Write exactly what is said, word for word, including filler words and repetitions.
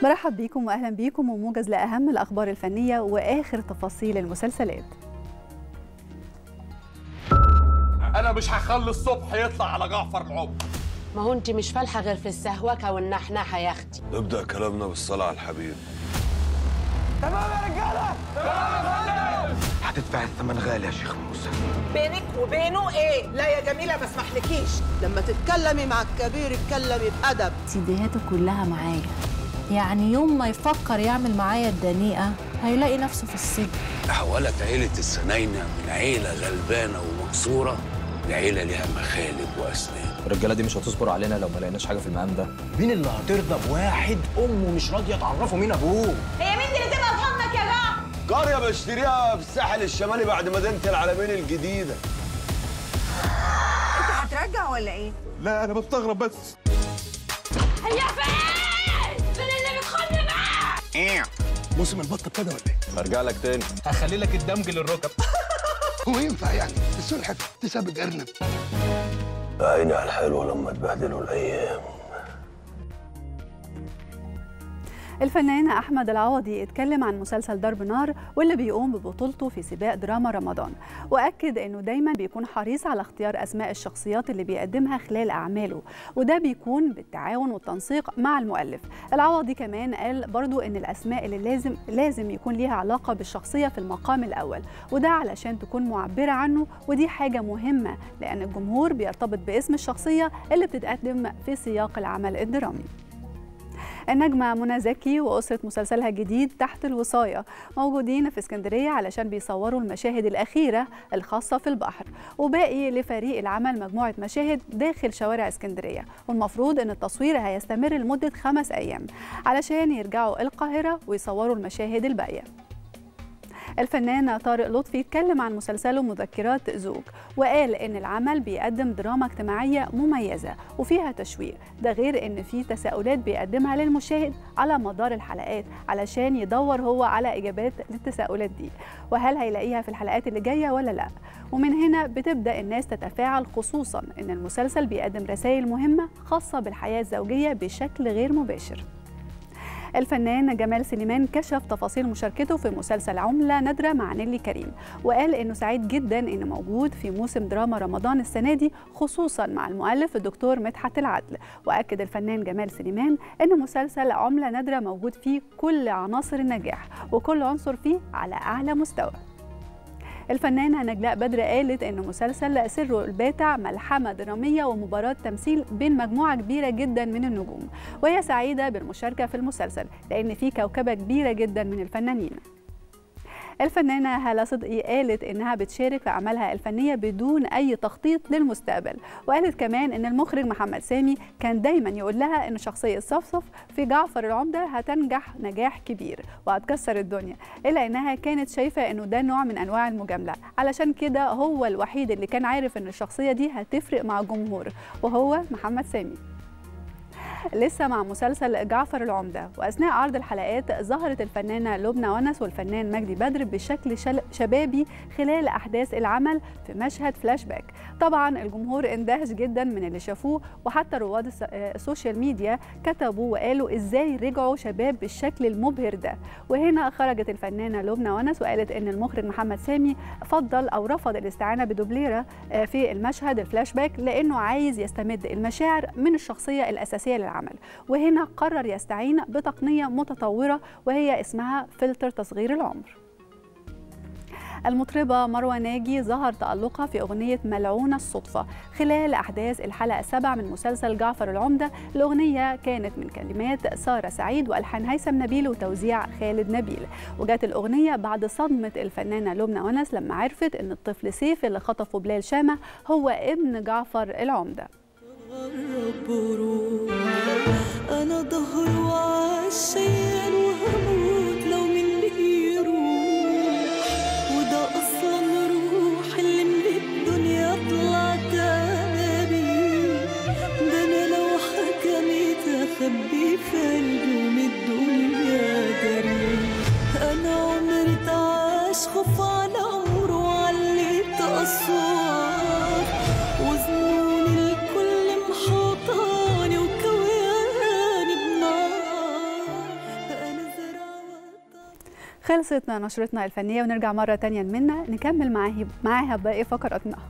مرحب بيكم واهلا بيكم وموجز لاهم الاخبار الفنيه واخر تفاصيل المسلسلات. انا مش هخلي الصبح يطلع على جعفر العمر. ما هو انت مش فالحه غير في السهوكه والنحنحه يا اختي. نبدا كلامنا بالصلاه على الحبيب. تمام يا رجاله، تمام يا فندم. هتدفع الثمن غالي يا شيخ موسى. بينك وبينه ايه؟ لا يا جميله ما اسمحلكيش. لما تتكلمي مع الكبير اتكلمي بأدب. سيديهاته كلها معايا، يعني يوم ما يفكر يعمل معايا الدنيئه هيلاقي نفسه في السجن. تحولت عيله السناينه من عيله غلبانه ومكسوره لعيله ليها مخالب واسنان. الرجاله دي مش هتصبر علينا لو ما لقيناش حاجه في المقام ده. مين اللي هترضى بواحد امه مش راضيه تعرفه مين ابوه؟ هي مين اللي تبقى في حضنك يا جعفر؟ قريه بشتريها في الساحل الشمالي بعد مدينه العلمين الجديده. انت هترجع ولا ايه؟ لا انا بستغرب بس. هي فين؟ فين اللي بتخلي معاه؟ ايه؟ موسم البط ابتدى ولا ايه؟ هرجع لك تاني. هخلي لك الدمج للركب. هو ينفع يعني السلحف تسابق ارنب؟ عيني على الحلو لما تبهدلوا الايام. الفنان أحمد العوضي اتكلم عن مسلسل ضرب نار واللي بيقوم ببطولته في سباق دراما رمضان، وأكد إنه دايما بيكون حريص على اختيار أسماء الشخصيات اللي بيقدمها خلال أعماله، وده بيكون بالتعاون والتنسيق مع المؤلف. العوضي كمان قال برضو إن الأسماء اللي لازم لازم يكون ليها علاقة بالشخصية في المقام الأول، وده علشان تكون معبرة عنه، ودي حاجة مهمة لأن الجمهور بيرتبط باسم الشخصية اللي بتتقدم في سياق العمل الدرامي. النجمة منى زكي وأسرة مسلسلها الجديد تحت الوصاية موجودين في اسكندرية علشان بيصوروا المشاهد الأخيرة الخاصة في البحر، وباقي لفريق العمل مجموعة مشاهد داخل شوارع اسكندرية، والمفروض أن التصوير هيستمر لمدة خمس أيام علشان يرجعوا القاهرة ويصوروا المشاهد الباقية. الفنان طارق لطفي اتكلم عن مسلسله مذكرات زوج، وقال ان العمل بيقدم دراما اجتماعيه مميزه وفيها تشويق، ده غير ان في تساؤلات بيقدمها للمشاهد على مدار الحلقات علشان يدور هو على اجابات للتساؤلات دي، وهل هيلاقيها في الحلقات اللي جايه ولا لا. ومن هنا بتبدا الناس تتفاعل، خصوصا ان المسلسل بيقدم رسائل مهمه خاصه بالحياه الزوجيه بشكل غير مباشر. الفنان جمال سليمان كشف تفاصيل مشاركته في مسلسل عملة نادرة مع نيلي كريم، وقال إنه سعيد جدا إنه موجود في موسم دراما رمضان السنة دي، خصوصا مع المؤلف الدكتور مدحت العدل. وأكد الفنان جمال سليمان إن مسلسل عملة نادرة موجود فيه كل عناصر النجاح وكل عنصر فيه على أعلى مستوى. الفنانة نجلاء بدر قالت إن مسلسل سر الباتع ملحمة درامية ومباراة تمثيل بين مجموعة كبيرة جدا من النجوم، وهي سعيدة بالمشاركة في المسلسل لأن في كوكبة كبيرة جدا من الفنانين. الفنانة هالة صدقي قالت إنها بتشارك في أعمالها الفنية بدون أي تخطيط للمستقبل، وقالت كمان إن المخرج محمد سامي كان دايما يقول لها إن شخصية صفصف في جعفر العمدة هتنجح نجاح كبير وهتكسر الدنيا، إلا إنها كانت شايفة إنه ده نوع من أنواع المجاملة، علشان كده هو الوحيد اللي كان عارف إن الشخصية دي هتفرق مع الجمهور وهو محمد سامي. لسه مع مسلسل جعفر العمدة، وأثناء عرض الحلقات ظهرت الفنانة لبنى ونس والفنان مجدي بدر بشكل شبابي خلال أحداث العمل في مشهد فلاش باك. طبعا الجمهور اندهش جدا من اللي شافوه، وحتى رواد السوشيال ميديا كتبوا وقالوا إزاي رجعوا شباب بالشكل المبهر ده. وهنا خرجت الفنانة لبنى ونس وقالت إن المخرج محمد سامي فضل أو رفض الاستعانة بدوبليرة في المشهد الفلاش باك لأنه عايز يستمد المشاعر من الشخصية الأساسية للعمل، وهنا قرر يستعين بتقنية متطورة وهي اسمها فلتر تصغير العمر. المطربة مروة ناجي ظهر تألقها في أغنية ملعونة الصدفة خلال أحداث الحلقة السابعة من مسلسل جعفر العمدة. الأغنية كانت من كلمات سارة سعيد وألحان هيثم نبيل وتوزيع خالد نبيل، وجات الأغنية بعد صدمة الفنانة لبنى ونس لما عرفت أن الطفل سيف اللي خطفه بلال شامة هو ابن جعفر العمدة. أنا ظهر وعشان وهموت لو من يروح، وده أصلا روح اللي من الدنيا طلعت أبي، ده أنا لو حكمت أخبي في قلبي من الدنيا داري. أنا عمري تعاش خوف على عمره وعليت أسوار، وزنوني الكل محاطاني وكواني بنار. خلصت نشرتنا الفنية ونرجع مرة تانية منا نكمل معاها باقي فقراتنا.